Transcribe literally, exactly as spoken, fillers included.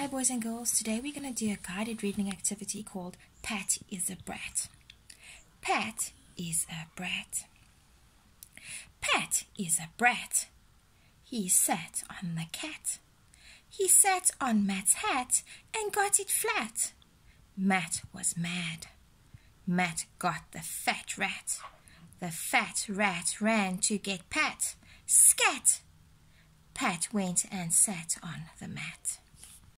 Hi boys and girls, today we're going to do a guided reading activity called Pat is a Brat. Pat is a brat. Pat is a brat. He sat on the cat. He sat on Matt's hat and got it flat. Matt was mad. Matt got the fat rat. The fat rat ran to get Pat. Scat! Pat went and sat on the mat.